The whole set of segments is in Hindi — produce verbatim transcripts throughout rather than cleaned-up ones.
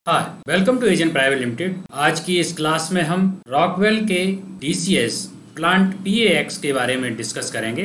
Hi, welcome to agent private limited. आज की इस क्लास में हम रॉकवेल के डीसीएस प्लांट पीएएक्स के बारे में डिस्कस करेंगे।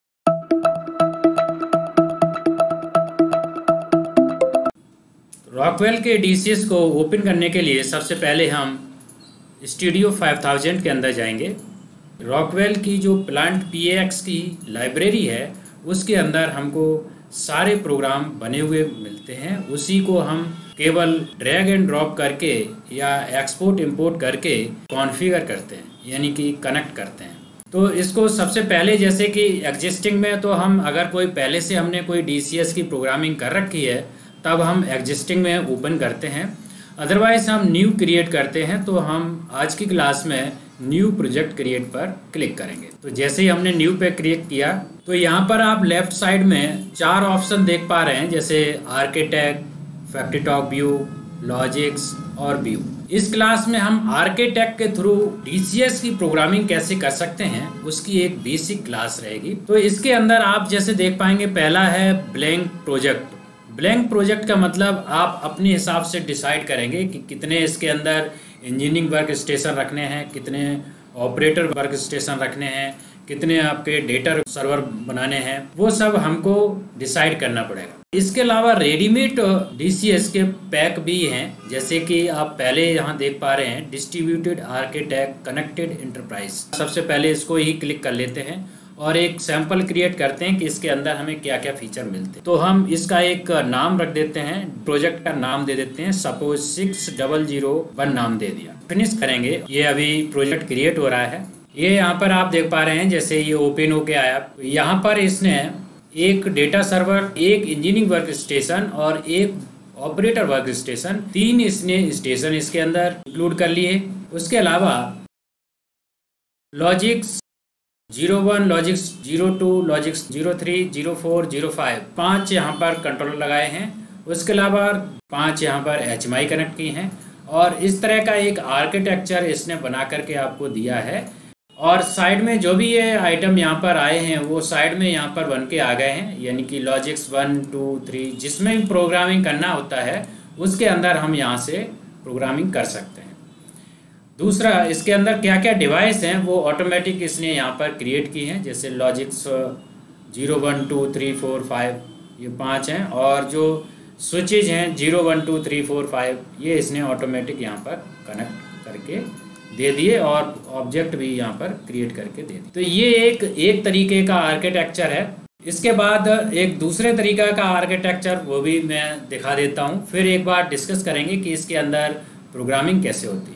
रॉकवेल के डीसीएस को ओपन करने के लिए सबसे पहले हम स्टूडियो फाइव थाउजेंड के अंदर जाएंगे। रॉकवेल की जो प्लांट पीएएक्स की लाइब्रेरी है उसके अंदर हमको सारे प्रोग्राम बने हुए मिलते हैं। उसी को हम केवल ड्रैग एंड ड्रॉप करके या एक्सपोर्ट इंपोर्ट करके कॉन्फ़िगर करते हैं, यानी कि कनेक्ट करते हैं। तो इसको सबसे पहले जैसे कि एग्जिस्टिंग में तो हम अगर कोई पहले से हमने कोई डीसीएस की प्रोग्रामिंग कर रखी है तब हम एग्जिस्टिंग में ओपन करते हैं। अदरवाइज हम न्यू क्रिएट करते हैं। तो हम आज की क्लास में न्यू प्रोजेक्ट क्रिएट पर क्लिक करेंगे। तो जैसे ही हमने न्यू पे क्लिक किया तो यहाँ पर आप लेफ्ट साइड में चार ऑप्शन देख पा रहे हैं, जैसे आर्किटेक्ट, फैक्टरीटॉक व्यू, लॉजिक्स और व्यू। इस क्लास में हम आर्किटेक्ट के थ्रू डीसीएस की प्रोग्रामिंग कैसे कर सकते हैं उसकी एक बेसिक क्लास रहेगी। तो इसके अंदर आप जैसे देख पाएंगे, पहला है ब्लैंक प्रोजेक्ट। ब्लैंक प्रोजेक्ट का मतलब आप अपने हिसाब से डिसाइड करेंगे कि कितने इसके अंदर इंजीनियरिंग वर्क स्टेशन रखने हैं, कितने ऑपरेटर वर्क स्टेशन रखने हैं, कितने आपके डेटा सर्वर बनाने हैं, वो सब हमको डिसाइड करना पड़ेगा। इसके अलावा रेडीमेड डीसीएस के पैक भी हैं, जैसे कि आप पहले यहाँ देख पा रहे हैं डिस्ट्रीब्यूटेड आर्किटेक्ट कनेक्टेड एंटरप्राइज। सबसे पहले इसको ही क्लिक कर लेते हैं और एक सैंपल क्रिएट करते हैं कि इसके अंदर हमें क्या क्या फीचर मिलते हैं। तो हम इसका एक नाम रख देते हैं, प्रोजेक्ट का नाम दे देते हैं, suppose six double zero one नाम दे दिया। फिनिश करेंगे। ये अभी प्रोजेक्ट क्रिएट हो रहा है। ये यहाँ पर आप देख पा रहे हैं, जैसे ये ओपन होके आया। यहाँ पर इसने एक डेटा सर्वर, एक इंजीनियरिंग वर्क स्टेशन और एक ऑपरेटर वर्क स्टेशन, तीन इसने स्टेशन इसके अंदर इंक्लूड कर लिए। उसके अलावा Logix zero one, Logix zero two, Logix zero three, zero four, zero five, पाँच यहाँ पर कंट्रोलर लगाए हैं। उसके अलावा पांच यहाँ पर एच एम आई कनेक्ट की हैं और इस तरह का एक आर्किटेक्चर इसने बना करके आपको दिया है। और साइड में जो भी ये आइटम यहाँ पर आए हैं वो साइड में यहाँ पर बन के आ गए हैं, यानी कि लॉजिक्स वन टू थ्री जिसमें भी प्रोग्रामिंग करना होता है उसके अंदर हम यहाँ से प्रोग्रामिंग कर सकते हैं। दूसरा, इसके अंदर क्या क्या डिवाइस हैं वो ऑटोमेटिक इसने यहाँ पर क्रिएट की हैं, जैसे Logix zero one two three four five ये पाँच हैं और जो स्विचेज हैं zero one two three four five ये इसने ऑटोमेटिक यहाँ पर कनेक्ट करके दे दिए और ऑब्जेक्ट भी यहाँ पर क्रिएट करके दे दिए। तो ये एक एक तरीके का आर्किटेक्चर है। इसके बाद एक दूसरे तरीका का आर्किटेक्चर वो भी मैं दिखा देता हूँ, फिर एक बार डिस्कस करेंगे कि इसके अंदर प्रोग्रामिंग कैसे होती है।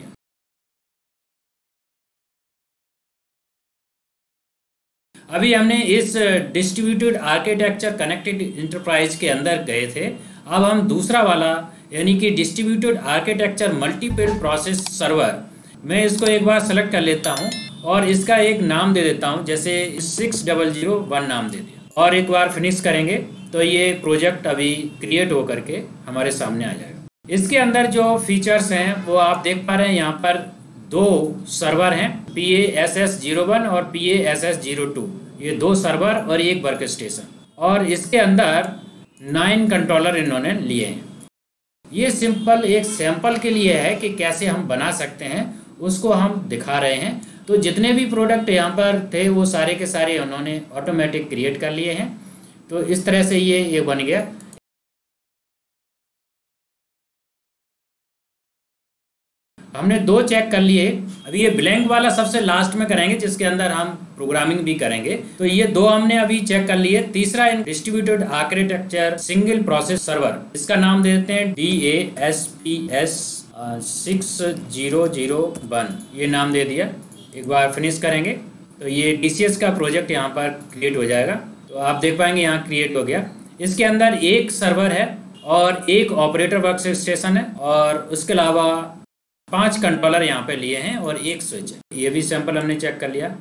अभी हमने इस डिस्ट्रीब्यूटेड आर्किटेक्चर कनेक्टेड एंटरप्राइज के अंदर गए थे। अब हम दूसरा वाला यानी कि distributed architecture multiple process server, मैं इसको एक बार सेलेक्ट कर लेता हूं और इसका एक नाम दे देता हूं, जैसे सिक्स डबल जीरो वन नाम दे दिया और एक बार फिनिश करेंगे तो ये प्रोजेक्ट अभी क्रिएट हो करके हमारे सामने आ जाएगा। इसके अंदर जो फीचर्स हैं वो आप देख पा रहे हैं। यहाँ पर दो सर्वर हैं, P A S S zero one और P A S S zero two, ये दो सर्वर और एक वर्क स्टेशन, और इसके अंदर नाइन कंट्रोलर इन्होंने लिए हैं। ये सिंपल एक सैंपल के लिए है कि कैसे हम बना सकते हैं, उसको हम दिखा रहे हैं। तो जितने भी प्रोडक्ट यहाँ पर थे वो सारे के सारे उन्होंने ऑटोमेटिक क्रिएट कर लिए हैं। तो इस तरह से ये ये बन गया। हमने दो चेक कर लिए। अभी ये ब्लैंक वाला सबसे लास्ट में करेंगे जिसके अंदर हम प्रोग्रामिंग भी करेंगे। तो ये दो हमने अभी चेक कर लिए। तीसरा distributed architecture single process server, इसका नाम दे देते हैं D A S P S six zero zero one, ये नाम दे दिया। एक बार फिनिश करेंगे तो ये डीसीएस का प्रोजेक्ट यहाँ पर क्रिएट हो जाएगा। तो आप देख पाएंगे यहाँ क्रिएट हो गया। इसके अंदर एक सर्वर है और एक ऑपरेटर वर्क स्टेशन है और उसके अलावा पांच कंट्रोलर यहाँ पे लिए हैं और एक स्विच है। ये भी सैंपल हमने चेक कर लिया।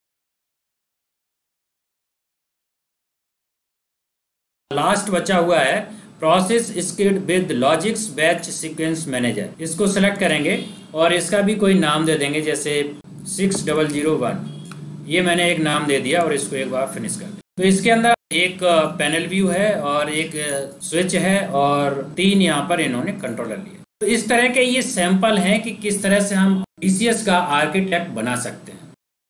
लास्ट बचा हुआ है process skid with Logix batch sequence manager, इसको सेलेक्ट करेंगे और इसका भी कोई नाम दे देंगे, जैसे सिक्स डबल जीरो वन, ये मैंने एक नाम दे दिया और इसको एक बार फिनिश कर दिया। तो इसके अंदर एक पैनल व्यू है और एक स्विच है और तीन यहाँ पर इन्होंने कंट्रोलर लिए। तो इस तरह के ये सैंपल हैं कि किस तरह से हम डी सी एस का आर्किटेक्ट बना सकते हैं।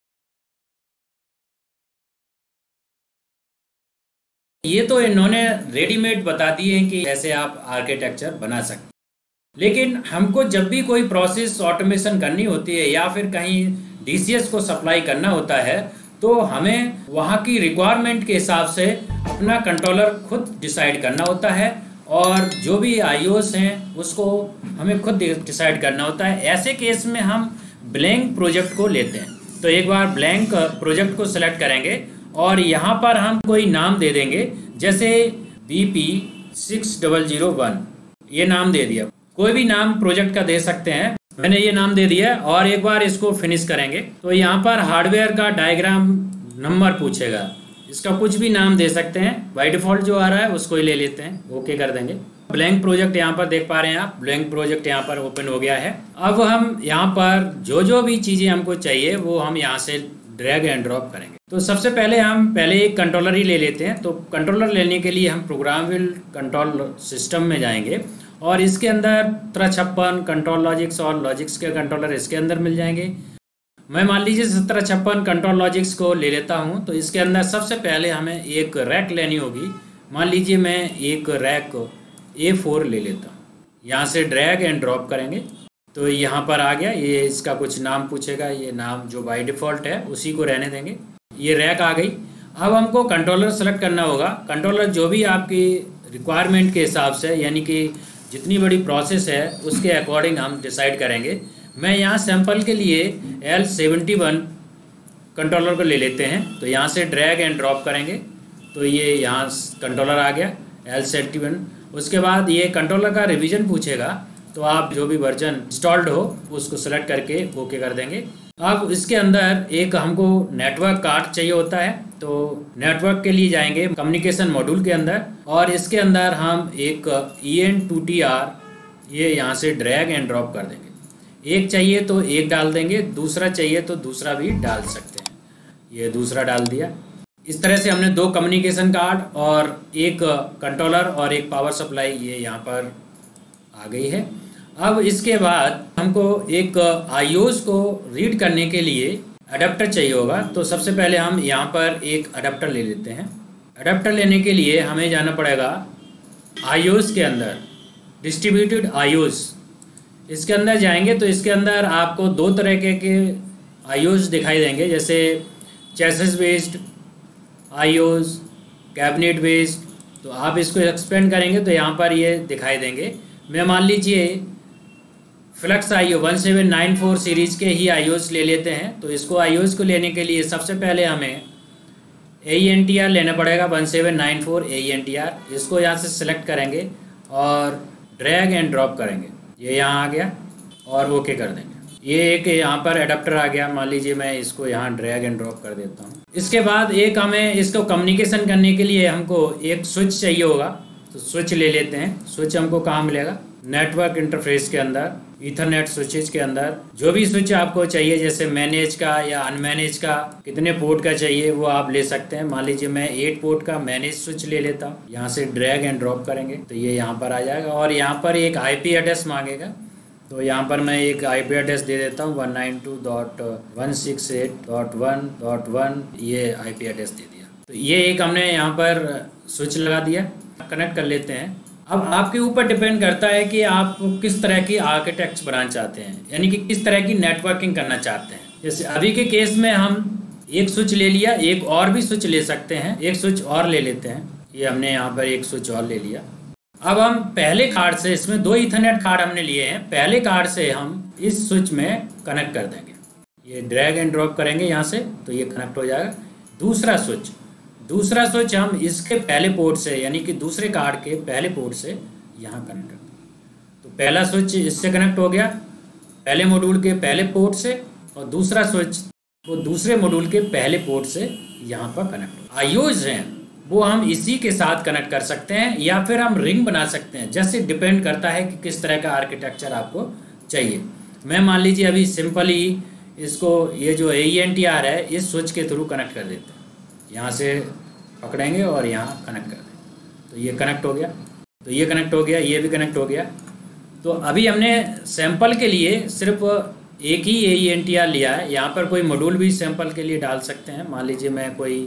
ये तो इन्होंने रेडीमेड बता दिए हैं कि ऐसे आप आर्किटेक्चर बना सकते हैं, लेकिन हमको जब भी कोई प्रोसेस ऑटोमेशन करनी होती है या फिर कहीं डी सी एस को सप्लाई करना होता है तो हमें वहाँ की रिक्वायरमेंट के हिसाब से अपना कंट्रोलर खुद डिसाइड करना होता है और जो भी आई ओ एस हैं उसको हमें खुद डिसाइड करना होता है। ऐसे केस में हम ब्लैंक प्रोजेक्ट को लेते हैं। तो एक बार ब्लैंक प्रोजेक्ट को सिलेक्ट करेंगे और यहाँ पर हम कोई नाम दे देंगे, जैसे B P six double zero one, ये नाम दे दिया। कोई भी नाम प्रोजेक्ट का दे सकते हैं, मैंने ये नाम दे दिया। और एक बार इसको फिनिश करेंगे तो यहाँ पर हार्डवेयर का डायग्राम नंबर पूछेगा, इसका कुछ भी नाम दे सकते हैं। बाय डिफॉल्ट जो आ रहा है उसको ही ले लेते हैं, ओके कर देंगे। ब्लैंक प्रोजेक्ट यहाँ पर देख पा रहे हैं आप, ब्लैंक प्रोजेक्ट यहाँ पर ओपन हो गया है। अब हम यहाँ पर जो जो भी चीज़ें हमको चाहिए वो हम यहाँ से ड्रैग एंड ड्रॉप करेंगे। तो सबसे पहले हम पहले एक कंट्रोलर ही ले लेते हैं। तो कंट्रोलर लेने के लिए हम प्रोग्रामेबल कंट्रोल सिस्टम में जाएंगे और इसके अंदर सत्रह छप्पन कंट्रोल लॉजिक्स और लॉजिक्स के कंट्रोलर इसके अंदर मिल जाएंगे। मैं मान लीजिए सत्रह छप्पन कंट्रोल लॉजिक्स को ले लेता हूं। तो इसके अंदर सबसे पहले हमें एक रैक लेनी होगी। मान लीजिए मैं एक रैक ए फोर ले लेता हूं, यहाँ से ड्रैग एंड ड्रॉप करेंगे तो यहाँ पर आ गया। ये इसका कुछ नाम पूछेगा, ये नाम जो बाय डिफ़ॉल्ट है उसी को रहने देंगे। ये रैक आ गई। अब हमको कंट्रोलर सेलेक्ट करना होगा। कंट्रोलर जो भी आपकी रिक्वायरमेंट के हिसाब से, यानी कि जितनी बड़ी प्रोसेस है उसके अकॉर्डिंग हम डिसाइड करेंगे। मैं यहाँ सैंपल के लिए एल सेवेंटी वन कंट्रोलर को ले लेते हैं। तो यहाँ से ड्रैग एंड ड्रॉप करेंगे तो ये यहाँ कंट्रोलर आ गया एल सेवेंटी वन। उसके बाद ये कंट्रोलर का रिवीजन पूछेगा, तो आप जो भी वर्जन इंस्टॉल्ड हो उसको सेलेक्ट करके ओके कर देंगे। अब इसके अंदर एक हमको नेटवर्क कार्ड चाहिए होता है, तो नेटवर्क के लिए जाएंगे कम्युनिकेशन मॉड्यूल के अंदर और इसके अंदर हम एक E N two T R ये यहाँ से ड्रैग एंड ड्रॉप कर देंगे। एक चाहिए तो एक डाल देंगे, दूसरा चाहिए तो दूसरा भी डाल सकते हैं। ये दूसरा डाल दिया। इस तरह से हमने दो कम्युनिकेशन कार्ड और एक कंट्रोलर और एक पावर सप्लाई ये यहाँ पर आ गई है। अब इसके बाद हमको एक आई ओ एस को रीड करने के लिए अडेप्टर चाहिए होगा। तो सबसे पहले हम यहाँ पर एक अडेप्टर ले लेते हैं। अडेप्टर लेने के लिए हमें जाना पड़ेगा आई ओ एस के अंदर, डिस्ट्रीब्यूटेड आई ओ एस। इसके अंदर जाएंगे तो इसके अंदर आपको दो तरह के के आई ओ एस दिखाई देंगे, जैसे chassis based I O S, cabinet based. तो आप इसको एक्सपेंड करेंगे तो यहाँ पर ये दिखाई देंगे। मैं मान लीजिए flux I O one seven nine four series के ही आई ओ एस ले लेते हैं। तो इसको आई ओ एस को लेने के लिए सबसे पहले हमें A E N T R लेना पड़ेगा, one seven nine four A E N T R. इसको यहाँ से सिलेक्ट करेंगे और ड्रैग एंड ड्रॉप करेंगे। ये यहाँ आ गया और ओके कर देंगे। ये एक यहाँ पर एडाप्टर आ गया। मान लीजिए मैं इसको यहाँ ड्रैग एंड ड्रॉप कर देता हूँ। इसके बाद एक हमें इसको कम्युनिकेशन करने के लिए हमको एक स्विच चाहिए होगा, तो स्विच ले लेते हैं। स्विच हमको कहाँ मिलेगा? नेटवर्क इंटरफेस के अंदर, ईथरनेट स्विचेज के अंदर। जो भी स्विच आपको चाहिए, जैसे मैनेज का या अनमैनेज का, कितने पोर्ट का चाहिए वो आप ले सकते हैं। मान लीजिए मैं एट पोर्ट का मैनेज स्विच ले लेता हूँ। यहाँ से ड्रैग एंड ड्रॉप करेंगे तो ये यहाँ पर आ जाएगा और यहाँ पर एक आईपी एड्रेस मांगेगा। तो यहाँ पर मैं एक आईपी एड्रेस दे देता हूँ one nine two dot one six eight dot one dot one. ये आईपी एड्रेस दे दिया। तो ये एक हमने यहाँ पर स्विच लगा दिया। कनेक्ट कर लेते हैं। अब आपके ऊपर डिपेंड करता है कि आप किस तरह की आर्किटेक्ट बनाना चाहते हैं, यानी कि किस तरह की नेटवर्किंग करना चाहते हैं। जैसे अभी के केस में हम एक स्विच ले लिया, एक और भी स्विच ले सकते हैं। एक स्विच और ले लेते हैं। ये हमने यहाँ पर एक स्विच और ले लिया। अब हम पहले कार्ड से, इसमें दो ईथरनेट कार्ड हमने लिए हैं, पहले कार्ड से हम इस स्विच में कनेक्ट कर देंगे। ये ड्रैग एंड ड्रॉप करेंगे यहाँ से तो ये कनेक्ट हो जाएगा। दूसरा स्विच दूसरा स्विच हम इसके पहले पोर्ट से, यानी कि दूसरे कार्ड के पहले पोर्ट से यहाँ कनेक्ट करते हैं। तो पहला स्विच इससे कनेक्ट हो गया, पहले मॉड्यूल के पहले पोर्ट से, और दूसरा स्विच वो दूसरे मॉड्यूल के पहले पोर्ट से यहाँ पर कनेक्ट हो। आई ओ एस हैं वो हम इसी के साथ कनेक्ट कर सकते हैं या फिर हम रिंग बना सकते हैं। जैसे डिपेंड करता है कि किस तरह का आर्किटेक्चर आपको चाहिए। मैं मान लीजिए अभी सिंपल ही इसको, ये जो A E N T R है, इस स्विच के थ्रू कनेक्ट कर देते हैं। यहाँ से पकड़ेंगे और यहाँ कनेक्ट कर देंगे तो ये कनेक्ट हो गया। तो ये कनेक्ट हो गया, ये भी कनेक्ट हो गया। तो अभी हमने सैंपल के लिए सिर्फ एक ही A E N T R लिया है। यहाँ पर कोई मॉड्यूल भी सैंपल के लिए डाल सकते हैं। मान लीजिए मैं कोई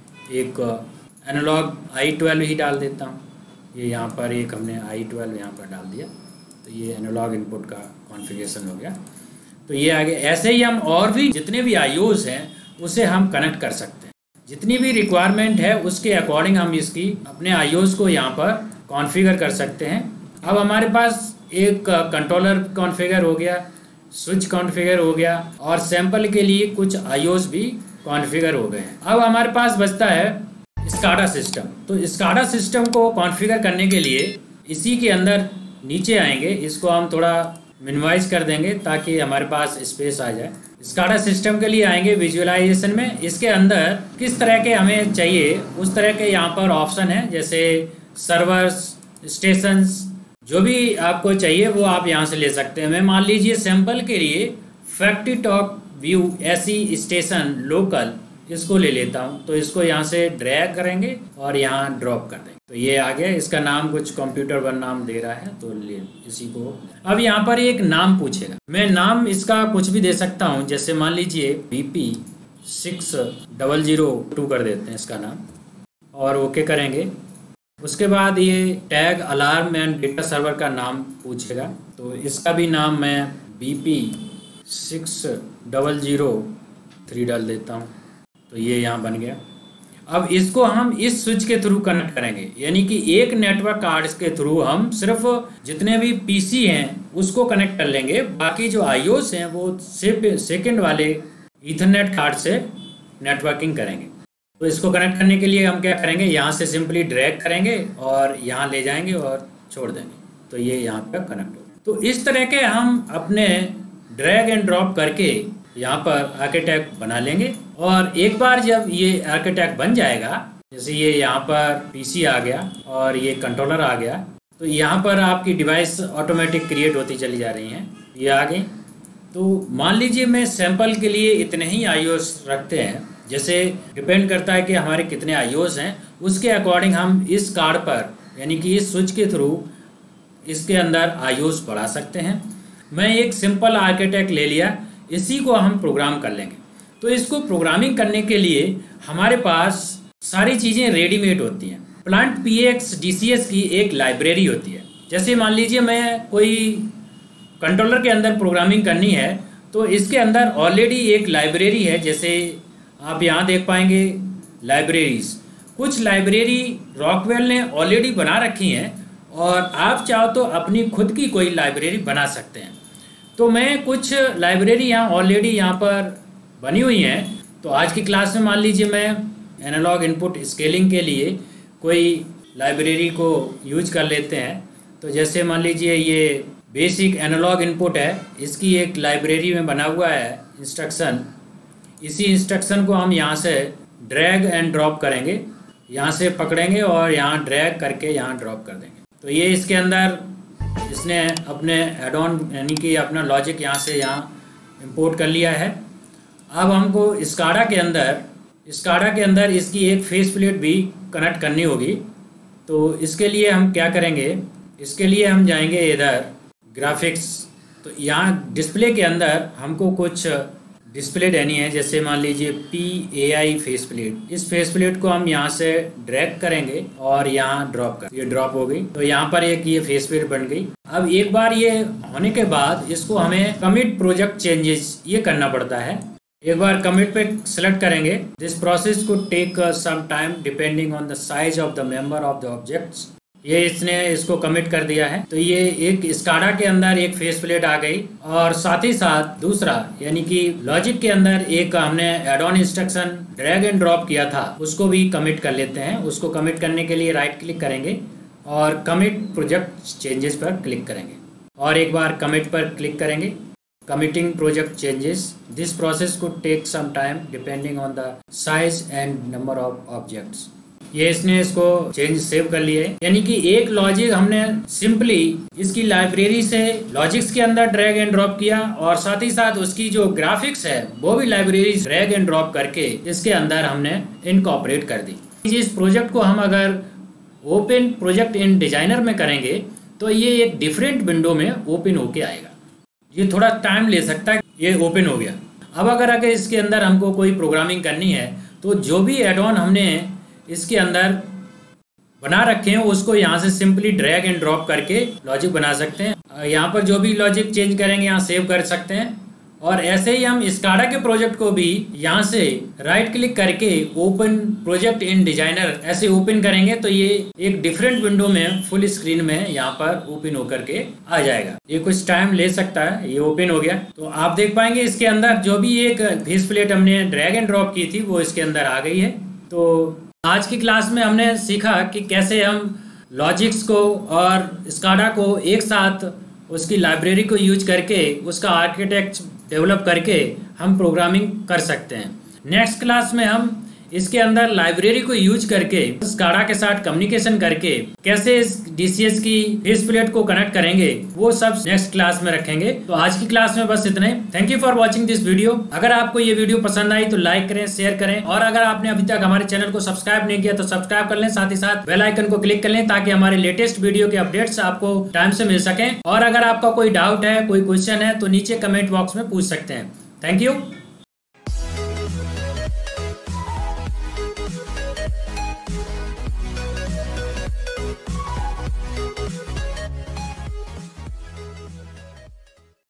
एक एनालॉग आई ट्वेल्व ही डाल देता हूँ। ये यहाँ पर एक हमने आई ट्वेल्व यहाँ पर डाल दिया, तो ये एनालॉग इनपुट का कॉन्फ़िगरेशन हो गया। तो ये आगे ऐसे ही हम और भी जितने भी आई ओज़ हैं उसे हम कनेक्ट कर सकते हैं। जितनी भी रिक्वायरमेंट है उसके अकॉर्डिंग हम इसकी अपने आई ओज़ को यहाँ पर कॉन्फ़िगर कर सकते हैं। अब हमारे पास एक कंट्रोलर कॉन्फ़िगर हो गया, स्विच कॉन्फ़िगर हो गया और सैंपल के लिए कुछ आई ओज़ भी कॉन्फ़िगर हो गए हैं। अब हमारे पास बचता है स्काडा सिस्टम। तो स्काडा सिस्टम को कॉन्फ़िगर करने के लिए इसी के अंदर नीचे आएंगे, इसको हम थोड़ा मिनिमाइज कर देंगे ताकि हमारे पास स्पेस आ जाए। स्काडा सिस्टम के लिए आएंगे विजुअलाइजेशन में। इसके अंदर किस तरह के हमें चाहिए उस तरह के यहाँ पर ऑप्शन है, जैसे सर्वर्स, स्टेशंस, जो भी आपको चाहिए वो आप यहाँ से ले सकते हैं। मैं मान लीजिए सैंपल के लिए factory top view AC station local इसको ले लेता हूँ। तो इसको यहाँ से ड्रैग करेंगे और यहाँ ड्रॉप कर देंगे, तो ये आ गया। इसका नाम कुछ कंप्यूटर वन नाम दे रहा है, तो ले इसी को। अब यहाँ पर एक नाम पूछेगा, मैं नाम इसका कुछ भी दे सकता हूँ। जैसे मान लीजिए B P six double zero two कर देते हैं इसका नाम और ओके करेंगे। उसके बाद ये tag alarm and data server का नाम पूछेगा, तो इसका भी नाम मैं B P six double zero three डाल देता हूँ। तो ये यहाँ बन गया। अब इसको हम इस स्विच के थ्रू कनेक्ट करेंगे, यानी कि एक नेटवर्क कार्ड के थ्रू हम सिर्फ जितने भी पीसी हैं उसको कनेक्ट कर लेंगे। बाकी जो आईओस हैं वो सिर्फ सेकंड वाले ईथरनेट कार्ड से नेटवर्किंग करेंगे। तो इसको कनेक्ट करने के लिए हम क्या करेंगे, यहाँ से सिंपली ड्रैग करेंगे और यहाँ ले जाएंगे और छोड़ देंगे, तो ये यहाँ पर कनेक्ट हो। तो इस तरह के हम अपने ड्रैग एंड ड्रॉप करके यहाँ पर आर्किटेक्ट बना लेंगे। और एक बार जब ये आर्किटेक्ट बन जाएगा, जैसे ये यहाँ पर पीसी आ गया और ये कंट्रोलर आ गया, तो यहाँ पर आपकी डिवाइस ऑटोमेटिक क्रिएट होती चली जा रही हैं, ये आ गई। तो मान लीजिए मैं सैंपल के लिए इतने ही आईओस रखते हैं, जैसे डिपेंड करता है कि हमारे कितने आईओस हैं, उसके अकॉर्डिंग हम इस कार्ड पर यानी कि इस स्विच के थ्रू इसके अंदर आईओस बढ़ा सकते हैं। मैं एक सिंपल आर्किटेक्ट ले लिया, इसी को हम प्रोग्राम कर लेंगे। तो इसको प्रोग्रामिंग करने के लिए हमारे पास सारी चीज़ें रेडीमेड होती हैं। Plant P X D C S की एक लाइब्रेरी होती है। जैसे मान लीजिए मैं कोई कंट्रोलर के अंदर प्रोग्रामिंग करनी है, तो इसके अंदर ऑलरेडी एक लाइब्रेरी है। जैसे आप यहाँ देख पाएंगे लाइब्रेरीज, कुछ लाइब्रेरी रॉकवेल ने ऑलरेडी बना रखी हैं और आप चाहो तो अपनी खुद की कोई लाइब्रेरी बना सकते हैं। तो मैं कुछ लाइब्रेरी यहाँ ऑलरेडी यहाँ पर बनी हुई हैं। तो आज की क्लास में मान लीजिए मैं एनालॉग इनपुट स्केलिंग के लिए कोई लाइब्रेरी को यूज कर लेते हैं। तो जैसे मान लीजिए ये बेसिक एनालॉग इनपुट है, इसकी एक लाइब्रेरी में बना हुआ है इंस्ट्रक्शन। इसी इंस्ट्रक्शन को हम यहाँ से ड्रैग एंड ड्रॉप करेंगे, यहाँ से पकड़ेंगे और यहाँ ड्रैग करके यहाँ ड्रॉप कर देंगे। तो ये इसके अंदर इसने अपने एड ऑन यानी कि अपना लॉजिक यहाँ से यहाँ इंपोर्ट कर लिया है। अब हमको स्काडा के अंदर स्काडा के अंदर इसकी एक फेस प्लेट भी कनेक्ट करनी होगी। तो इसके लिए हम क्या करेंगे, इसके लिए हम जाएंगे इधर ग्राफिक्स। तो यहाँ डिस्प्ले के अंदर हमको कुछ डिस्प्ले देनी है। जैसे मान लीजिए P A I face plate, इस फेस प्लेट को हम यहाँ से ड्रैग करेंगे और यहाँ ड्रॉप कर, ये ड्रॉप हो गई। तो यहाँ पर एक ये फेस प्लेट बन गई। अब एक बार ये होने के बाद इसको हमें कमिट प्रोजेक्ट चेंजेस ये करना पड़ता है। एक बार कमिट पे सेलेक्ट करेंगे। दिस प्रोसेस को take some time depending on the size of the member of the objects. ये इसने इसको कमिट कर दिया है। तो ये एक स्काडा के अंदर एक फेस प्लेट आ गई और साथ ही साथ दूसरा यानी कि लॉजिक के अंदर एक हमने add on instruction drag and drop किया था, उसको भी कमिट कर लेते हैं। उसको कमिट करने के लिए राइट क्लिक करेंगे और कमिट प्रोजेक्ट चेंजेस पर क्लिक करेंगे और एक बार कमिट पर क्लिक करेंगे। Committing project changes, this process could take some time depending on the size and number of objects. ये इसने इसको चेंज सेव कर लिए, यानी कि एक लॉजिक हमने सिंपली इसकी लाइब्रेरी से लॉजिक्स के अंदर ड्रैग एंड ड्रॉप किया और साथ ही साथ उसकी जो ग्राफिक्स है वो भी लाइब्रेरी ड्रैग एंड ड्रॉप करके इसके अंदर हमने इनकॉर्पोरेट कर दी। इस प्रोजेक्ट को हम अगर ओपन प्रोजेक्ट इन डिजाइनर में करेंगे तो ये एक डिफरेंट विंडो में ओपन होके आएगा। ये थोड़ा टाइम ले सकता है। ये ओपन हो गया। अब अगर अगर इसके अंदर हमको कोई प्रोग्रामिंग करनी है तो जो भी एड ऑन हमने इसके अंदर बना रखे हैं उसको यहाँ से सिंपली ड्रैग एंड ड्रॉप करके लॉजिक बना सकते हैं। यहाँ पर जो भी लॉजिक चेंज करेंगे यहाँ सेव कर सकते हैं। और ऐसे ही हम स्काडा के प्रोजेक्ट को भी यहाँ से राइट क्लिक करके ओपन प्रोजेक्ट इन डिजाइनर ऐसे ओपन करेंगे तो ये एक डिफरेंट विंडो में फुल स्क्रीन में यहाँ पर ओपन होकर के आ जाएगा। ये कुछ टाइम ले सकता है। ये ओपन हो गया तो आप देख पाएंगे इसके अंदर जो भी एक फेस प्लेट हमने ड्रैग एंड ड्रॉप की थी वो इसके अंदर आ गई है। तो आज की क्लास में हमने सीखा कि कैसे हम लॉजिक्स को और स्काडा को एक साथ उसकी लाइब्रेरी को यूज करके उसका आर्किटेक्ट डेवलप करके हम प्रोग्रामिंग कर सकते हैं। नेक्स्ट क्लास में हम इसके अंदर लाइब्रेरी को यूज करके स्काडा के साथ कम्युनिकेशन करके कैसे इस डीसीएस की फेस प्लेट को कनेक्ट करेंगे वो सब नेक्स्ट क्लास में रखेंगे। तो आज की क्लास में बस इतना ही। Thank you for watching this video. अगर आपको ये वीडियो पसंद आई तो लाइक करें, शेयर करें और अगर आपने अभी तक हमारे चैनल को सब्सक्राइब नहीं किया तो सब्सक्राइब कर लें, साथ ही साथ बेल आइकन को क्लिक कर लें ताकि हमारे लेटेस्ट वीडियो के अपडेट्स आपको टाइम से मिल सकें। और अगर आपका कोई डाउट है, कोई क्वेश्चन है तो नीचे कमेंट बॉक्स में पूछ सकते हैं। Thank you.